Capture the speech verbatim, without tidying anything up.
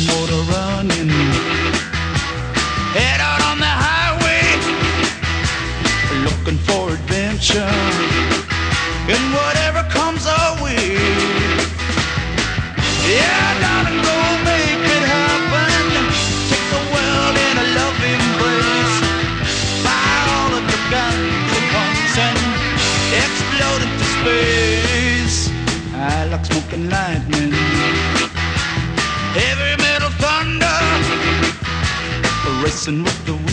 motor running. Head out on the highway, looking for adventure, and whatever comes our way. Yeah, darling, go make it happen. Take the world in a love embrace. Fire all of the guns and pumps and explode into space. I like smoking lightning, heavy metal thunder, racing with the